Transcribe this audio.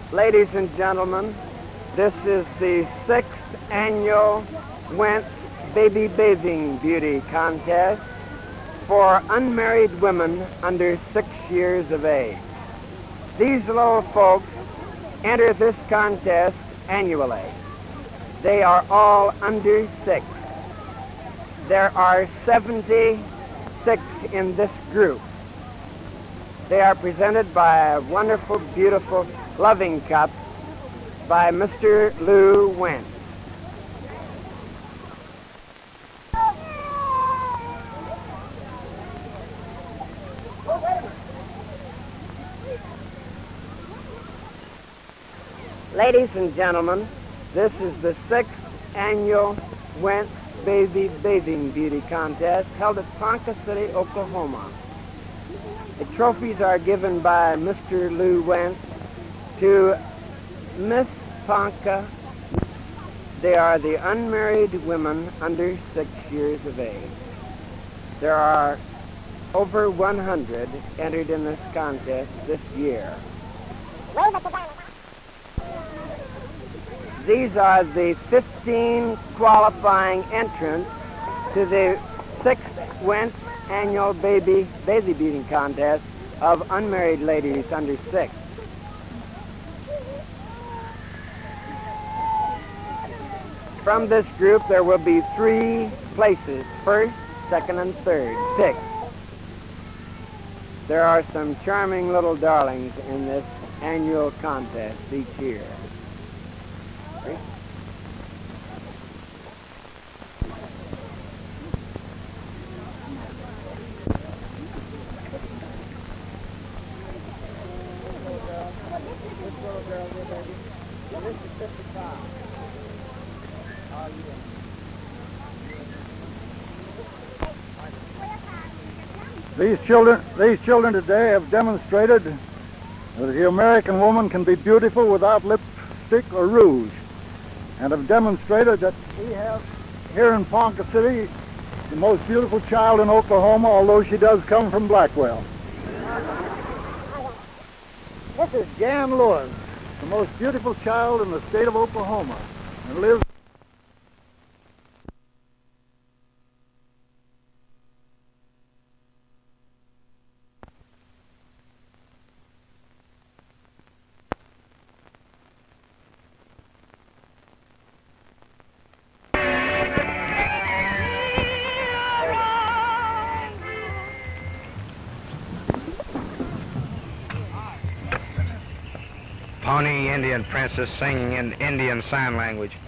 Ladies and gentlemen, this is the 6th annual Wentz Baby Bathing Beauty Contest for unmarried women under 6 years of age. These little folks enter this contest annually. They are all under 6. There are 76 in this group. They are presented by a wonderful, beautiful loving cup by Mr. Lew Wentz. Ladies and gentlemen, this is the 6th annual Wentz Baby Bathing Beauty Contest held at Ponca City, Oklahoma. The trophies are given by Mr. Lew Wentz to Miss Ponca. They are the unmarried women under 6 years of age. There are over 100 entered in this contest this year. These are the 15 qualifying entrants to the 6th Wentz annual baby beauty contest of unmarried ladies under 6. From this group, there will be 3 places, 1st, 2nd, and 3rd, picked. There are some charming little darlings in this annual contest each year. These children today have demonstrated that the American woman can be beautiful without lipstick or rouge, and have demonstrated that we have here in Ponca City the most beautiful child in Oklahoma, although she does come from Blackwell. This is Jan Lewis, the most beautiful child in the state of Oklahoma, and lives Pawnee Indian princess singing in Indian Sign Language.